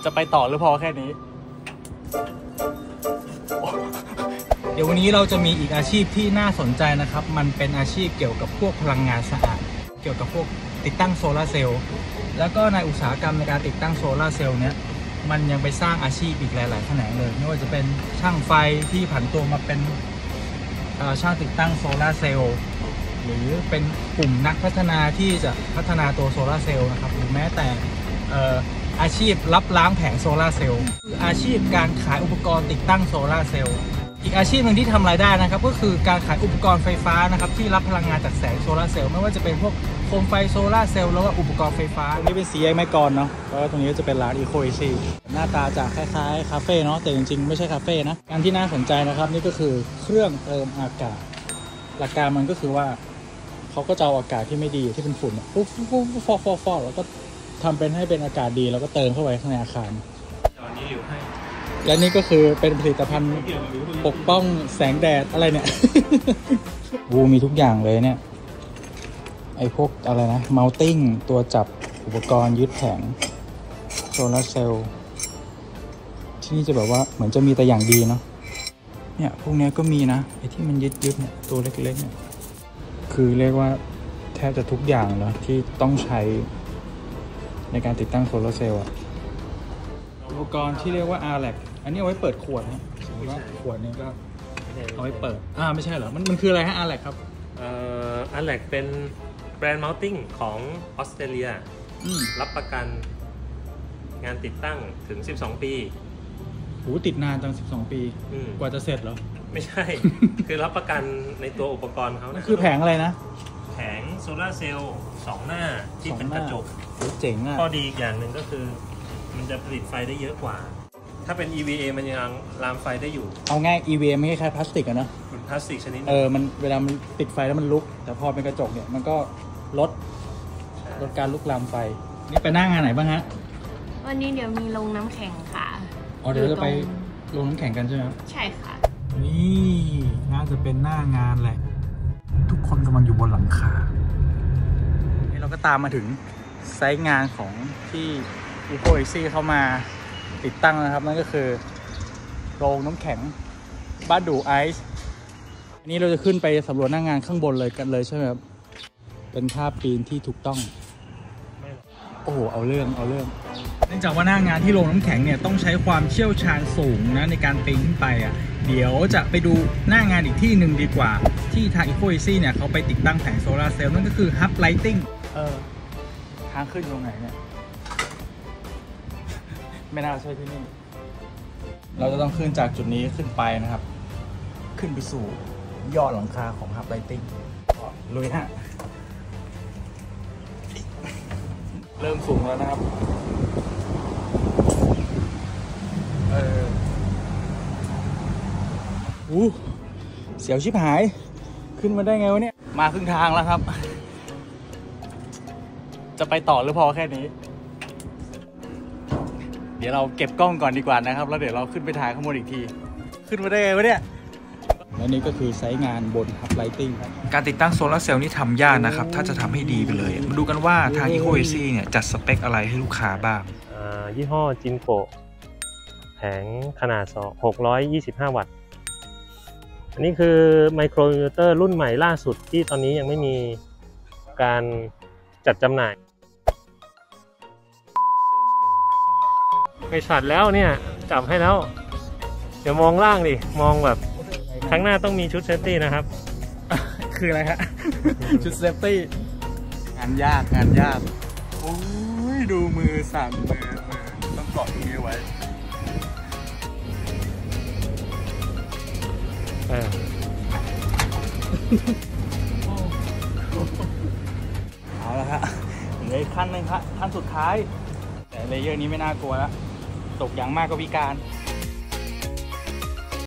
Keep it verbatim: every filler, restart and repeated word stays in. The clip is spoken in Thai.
จะไปต่อหรือพอแค่นี้เดี๋ยววันนี้เราจะมีอีกอาชีพที่น่าสนใจนะครับมันเป็นอาชีพเกี่ยวกับพวกพลังงานสะอาดเกี่ยวกับพวกติดตั้งโซลาร์เซลล์แล้วก็ในอุตสาหกรรมในการติดตั้งโซลาร์เซลล์เนี้ยมันยังไปสร้างอาชีพอีกหลายๆแขนงเลยไม่ว่าจะเป็นช่างไฟที่ผันตัวมาเป็นช่างติดตั้งโซลาร์เซลล์หรือเป็นกลุ่มนักพัฒนาที่จะพัฒนาตัวโซลาร์เซลล์นะครับหรือแม้แต่อาชีพรับล้างแผงโซลาร์เซลล์คืออาชีพการขายอุปกรณ์ติดตั้งโซลาร์เซลล์อีกอาชีพหนึ่งที่ทำรายได้นะครับก็คือการขายอุปกรณ์ไฟฟ้านะครับที่รับพลังงานจากแสงโซลาร์เซลล์ไม่ว่าจะเป็นพวกโคมไฟโซลาร์เซลล์แล้วก็อุปกรณ์ไฟฟ้าตรงนี้เป็นสี่แยกแม่กลเนาะแล้วตรงนี้จะเป็นร้าน Eco Easy หน้าตาจะคล้ายๆคาเฟ่เนาะแต่จริงๆไม่ใช่คาเฟ่นะการที่น่าสนใจนะครับนี่ก็คือเครื่องเติมอากาศหลักการมันก็คือว่าเขาก็จะเอาอากาศที่ไม่ดีที่เป็นฝุ่นปุ๊บปุ๊บฟอกฟอกฟอกแล้วก็ทำเป็นให้เป็นอากาศดีแล้วก็เติมเข้าไปข้างในอาคารตอนนี้หลิวให้และนี่ก็คือเป็นผลิตภัณฑ์ปกป้องแสงแดดอะไรเนี่ยวูมีทุกอย่างเลยเนี่ยไอพวกอะไรนะเมาติ้งตัวจับอุปกรณ์ยึดแผงโซลาร์เซลล์ที่นี่จะแบบว่าเหมือนจะมีแต่อย่างดีเนาะเนี่ยพวกนี้ก็มีนะไอที่มันยึดยึดเนี่ยตัวเล็กๆเนี่ยคือเรียกว่าแทบจะทุกอย่างแล้วที่ต้องใช้ในการติดตั้งโซลาร์เซลล์อะอุปกรณ์ที่เรียกว่า อาร์ แล ซี อันนี้เอาไว้เปิดขวดนะสมมติว่าขวดนี้ก็เอาไว้เปิดอ่าไม่ใช่เหรอมันมันคืออะไรฮะ อาร์ แล ซี ครับเอ่อ อาร์ แล ซี เป็นแบรนด์เมาส์ติ้งของออสเตรเลียรับประกันงานติดตั้งถึงสิบสองปีโหติดนานตั้งสิบสองปีกว่าจะเสร็จเหรอไม่ใช่ คือรับประกันในตัวอุปกรณ์เขานะคือแผงอะไรนะแผงโซลาร์เซลล์สองหน้าที่เป็นกระจกเจ๋งอ่ะข้อดีอีกอย่างหนึ่งก็คือมันจะผลิตไฟได้เยอะกว่าถ้าเป็น อี วี เอ มันยังลามไฟได้อยู่เอาง่าย อี วี เอ ไม่ใช่แค่พลาสติกอะนะเป็นพลาสติกชนิดเออมันเวลามันติดไฟแล้วมันลุกแต่พอเป็นกระจกเนี่ยมันก็ลดลดการลุกลามไฟนี่ไปนั่งงานไหนบ้างฮะวันนี้เดี๋ยวมีลงน้ำแข็งค่ะอ๋อเดี๋ยวจะไปลงน้ำแข็งกันใช่ไหมใช่ค่ะนี่น่าจะเป็นหน้างานแหละทุกคนกำลังอยู่บนหลังคานี่เราก็ตามมาถึงไซต์งานของที่ Eco Easy เข้ามาติดตั้งนะครับนั่นก็คือโรงน้ำแข็งบ้านดูไอซ์อันนี้เราจะขึ้นไปสำรวจหน้างานข้างบนเลยกันเลยใช่ไหมครับเป็นท่าปีนที่ถูกต้องโอ้โหเอาเรื่องเอาเรื่องเนื่องจากว่าหน้างานที่โรงน้ำแข็งเนี่ยต้องใช้ความเชี่ยวชาญสูงนะในการปีนขึ้นไปอ่ะเดี๋ยวจะไปดูหน้างานอีกที่หนึ่งดีกว่าที่ทาง Eco Easy เนี่ยเขาไปติดตั้งแผงโซลาร์เซลล์นั่นก็คือ Hub Lighting เออทางขึ้นตรงไหนเนี่ยไม่น่าใช่ที่นี่เราจะต้องขึ้นจากจุดนี้ขึ้นไปนะครับขึ้นไปสู่ยอดหลังคาของ Hub Lighting ลุยฮะเริ่มสูงแล้วนะครับเอออู้เสียวชิบหายขึ้นมาได้ไงวะเนี่ยมาครึ่งทางแล้วครับจะไปต่อหรือพอแค่นี้เดี๋ยวเราเก็บกล้องก่อนดีกว่านะครับแล้วเดี๋ยวเราขึ้นไปถ่ายข้างบนอีกทีขึ้นมาได้ไงวะเนี่ยและนี่ก็คือไซต์งานบน Hub Lighting ครับการติดตั้งโซลาร์เซลล์นี่ทำยากนะครับถ้าจะทำให้ดีไปเลยมาดูกันว่าทาง Eco Easy เนี่ยจัดสเปคอะไรให้ลูกค้าบ้างยี่ห้อจินโกะแผงขนาดหกร้อยยี่สิบห้าวัตต์อันนี้คือไมโครอินเวอร์เตอร์รุ่นใหม่ล่าสุดที่ตอนนี้ยังไม่มีการจัดจำหน่ายไปช็อตแล้วเนี่ยจับให้แล้วเดี๋ยวมองล่างดิมองแบบครั้งหน้าต้องมีชุดเซฟตี้นะครับคืออะไรฮะ ชุดเซฟตี้งานยากงานยากโอ้ยดูมือสั่นมือมือต้องเกาะตรงนี้ไว้เอาละฮะเหลืออีกขั้นหนึ่งครับขั้นสุดท้ายแต่เลเยอร์นี้ไม่น่ากลัวแล้วตกอย่างมากก็พิการ